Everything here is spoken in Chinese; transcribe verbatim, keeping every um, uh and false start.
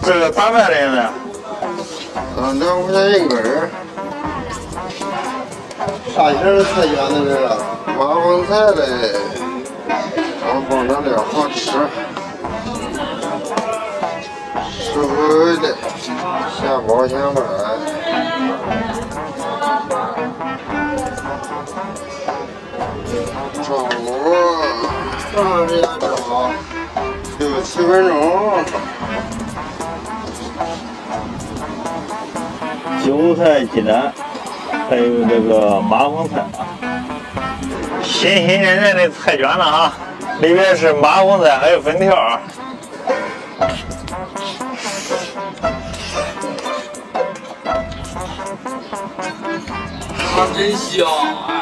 这个咋卖的呢？ 嗯，两块钱一根儿。啥馅的菜卷子这是？麻黄菜嘞，我放点料好吃。实惠的，现包现卖。炒锅，上这样炒，六七分钟。 韭菜鸡蛋，还有这个麻黄菜啊，新新鲜鲜的菜卷子啊，里面是麻黄菜还有粉条啊。 它真香！哎。